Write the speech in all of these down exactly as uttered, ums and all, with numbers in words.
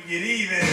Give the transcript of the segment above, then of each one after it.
get even.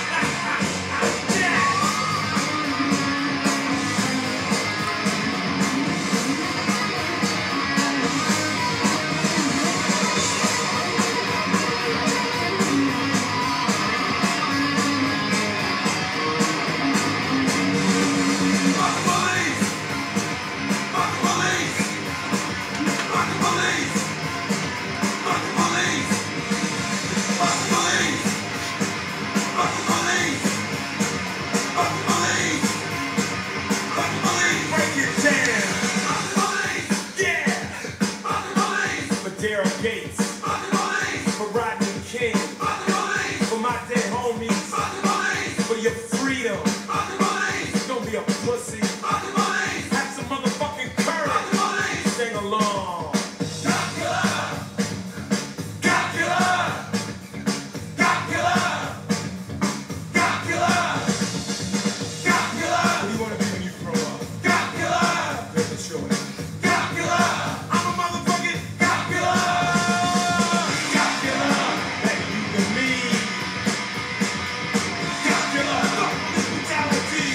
Daryl Gates, for Rodney King, for my dead homies, for your freedom. Don't be a pussy. Have some motherfucking courage. Sing along. God killer, God killer, God killer, God killer, God killer. What do you want to be when you grow up? God killer. Good choice. God killer. I'm a motherfucking God killer. God killer. That you can be. God killer. Fuck this brutality.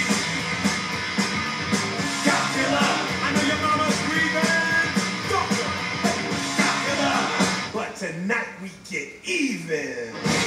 God killer. I know your mama's grieving. God killer. God killer. But tonight we get even.